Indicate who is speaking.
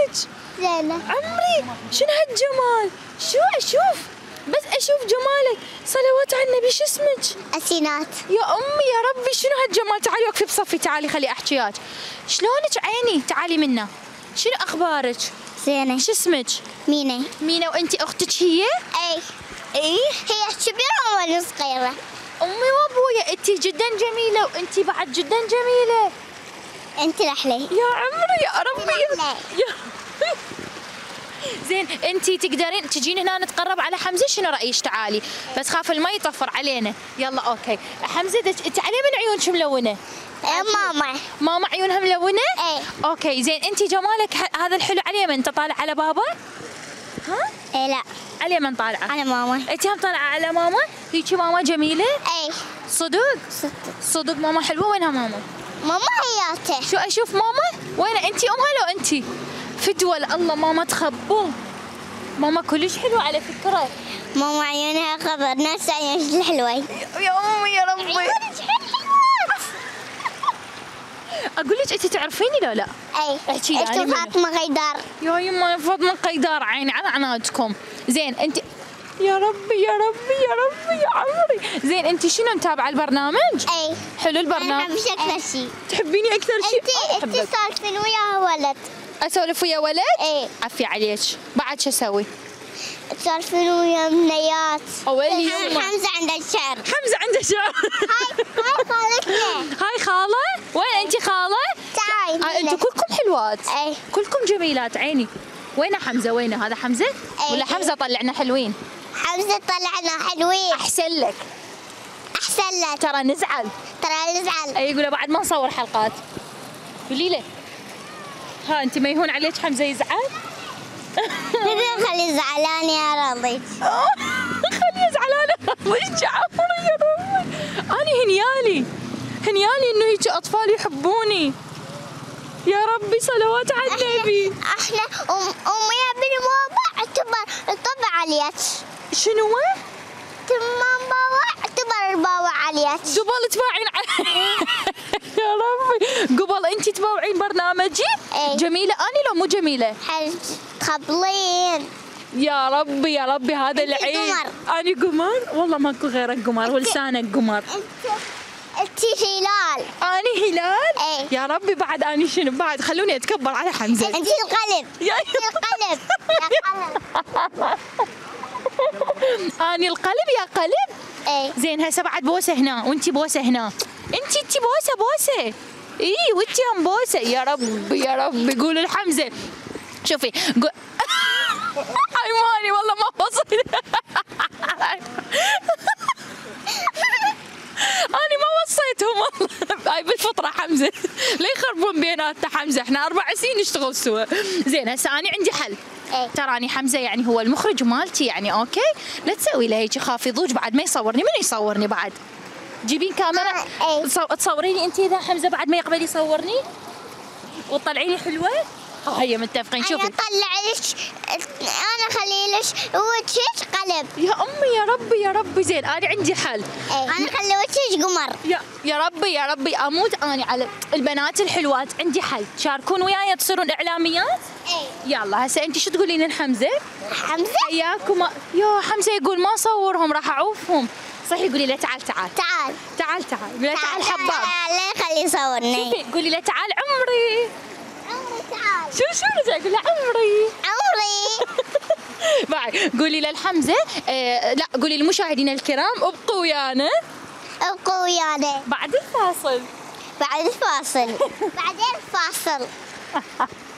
Speaker 1: شلونك؟
Speaker 2: زينة.
Speaker 1: عمري شنو هالجمال؟ شو اشوف؟ بس اشوف جمالك، صلوات على النبي. شو اسمك؟
Speaker 2: أسينات.
Speaker 1: يا امي يا ربي شنو هالجمال. تعالي وقفي بصفي، تعالي خلي احكي وياك. شلونك عيني؟ تعالي منا. شنو اخبارك؟
Speaker 2: زينة.
Speaker 1: شو اسمك؟
Speaker 2: مينا.
Speaker 1: مينا. وانتي اختك هي؟
Speaker 2: اي.
Speaker 1: اي
Speaker 2: هي كبيرة ولا صغيرة؟
Speaker 1: امي وابويا انتي جدا جميله، وانتي بعد جدا جميله.
Speaker 2: انت رحلة.
Speaker 1: يا عمري يا ربي
Speaker 2: لا.
Speaker 1: يا زين انتي تقدرين تجين هنا نتقرب على حمزه؟ شنو رايك؟ تعالي بس خاف الماء يطفر علينا. يلا اوكي حمزه تعالي. من عيونك ملونه؟
Speaker 2: ماما.
Speaker 1: ماما عيونها ملونه؟
Speaker 2: اي.
Speaker 1: اوكي زين انتي جمالك هذا الحلو على اليمين. انت طالع على بابا؟ ها؟
Speaker 2: اي لا.
Speaker 1: على اليمين طالعه.
Speaker 2: على ماما.
Speaker 1: انتي هم طالعه على ماما؟ هيجي ماما جميله؟
Speaker 2: اي.
Speaker 1: صدق؟ صدق ماما حلوه. وينها ماما؟
Speaker 2: ماما حياته.
Speaker 1: شو اشوف ماما؟ وين انتي امها لو انتي؟ فدوى الله ماما تخبوا. ماما كلش حلوه على فكره.
Speaker 2: ماما عيونها خضر نفس عيونك الحلوة.
Speaker 1: يا امي يا ربي.
Speaker 2: عيونك حلوة.
Speaker 1: اقول لك انتي تعرفيني لو لا؟
Speaker 2: اي.
Speaker 1: احكي لي.
Speaker 2: انت فاطمة غيدار.
Speaker 1: يا يما فاطمه قيدار. عيني على عنادكم. زين انت يا ربي يا ربي يا ربي يا عمري. زين انت شنو متابعه البرنامج؟
Speaker 2: اي.
Speaker 1: حلو
Speaker 2: انا
Speaker 1: البرنامج.
Speaker 2: احبك اكثر شيء.
Speaker 1: تحبيني اكثر شيء؟
Speaker 2: انت سالفين وياه ولد.
Speaker 1: اسولف ويا ولد؟
Speaker 2: اي.
Speaker 1: عفي عليك. بعد شو اسوي؟
Speaker 2: تسولفين ويا بنيات.
Speaker 1: اولي يما.
Speaker 2: حمزة عنده الشعر.
Speaker 1: حمزه عنده شعر.
Speaker 2: هاي خالتنا.
Speaker 1: هاي خاله. وين انت خاله؟
Speaker 2: تعالي.
Speaker 1: انتوا كلكم حلوات.
Speaker 2: اي.
Speaker 1: كلكم جميلات. عيني. وين حمزه؟ وينه هذا حمزه؟ ولا حمزه طلعنا حلوين؟
Speaker 2: حمزة طلعنا حلوين.
Speaker 1: احسن لك.
Speaker 2: احسن لك.
Speaker 1: ترى نزعل.
Speaker 2: ترى نزعل.
Speaker 1: اي يقول بعد ما نصور حلقات. قولي له. ها انت ما يهون عليك حمزه يزعل؟
Speaker 2: نبي نخليه زعلان يا راضي.
Speaker 1: خليه زعلان. وش عمري يا ربي. انا هنيالي انه هيك اطفال يحبوني. يا ربي صلوات على النبي.
Speaker 2: احنا امي بالموضوع طبع عليك.
Speaker 1: شنو؟
Speaker 2: تمام بابا اعتبر البابا عليك.
Speaker 1: قبل تباعين يا ربي. قبل انت تباوعين برنامجي؟
Speaker 2: ايه.
Speaker 1: جميله اني لو مو جميله؟
Speaker 2: حل تخبلين.
Speaker 1: يا ربي يا ربي هذا العيد. اني قمر والله ماكو غيرك قمر ولسانك قمر.
Speaker 2: انت هلال.
Speaker 1: اني هلال؟
Speaker 2: ايه.
Speaker 1: يا ربي بعد اني شنو بعد؟ خلوني اتكبر على حمزه.
Speaker 2: انت القلب.
Speaker 1: يا
Speaker 2: القلب. يا قلب.
Speaker 1: اني القلب يا قلب.
Speaker 2: ايه.
Speaker 1: زين هسه بعد بوسه هنا وانتي بوسه هنا. انتي بوسه. اي وانتي هم بوسه. يا ربي يا ربي. قولوا لحمزه. شوفي حيواني والله ما وصل. أنا ما وصيتهم والله. هاي بالفطرة حمزة. لا يخربون بيناتنا حمزة. احنا 4 سنين نشتغل سوا. زين هسه أنا عندي حل.
Speaker 2: ايه.
Speaker 1: تراني حمزة يعني هو المخرج مالتي يعني اوكي؟ لا تسوي له هيك خافي ضوج بعد ما يصورني. من يصورني بعد؟ تجيبين كاميرا
Speaker 2: ايه.
Speaker 1: تصوريني انت اذا حمزة بعد ما يقبل يصورني؟ وتطلعيني حلوة؟ هيا متفقين. شوفي
Speaker 2: انا اطلع لك. انا اخلي لك وجهك قلب.
Speaker 1: يا امي يا ربي يا ربي. زين انا عندي حل.
Speaker 2: ايه. انا اخلي وجهك قمر.
Speaker 1: يا ربي اموت اني على البنات الحلوات. عندي حل. تشاركون وياي تصيرون اعلاميات؟
Speaker 2: ايه.
Speaker 1: يلا هسه انت شو تقولين لحمزه؟
Speaker 2: حمزة
Speaker 1: حياكم. يا حمزه يقول ما صورهم راح اعوفهم. صح يقولي له تعال.
Speaker 2: تعال.
Speaker 1: قولي له تعال حباب.
Speaker 2: لا يخليه يصورني.
Speaker 1: شوفي قولي له تعال عمري.
Speaker 2: تعال.
Speaker 1: شو رجع اقول له عمري. بعد قولي للحمزه لا قولي للمشاهدين الكرام ابقوا ويانا.
Speaker 2: ابقوا ويانا.
Speaker 1: بعد الفاصل.
Speaker 2: بعدين الفاصل.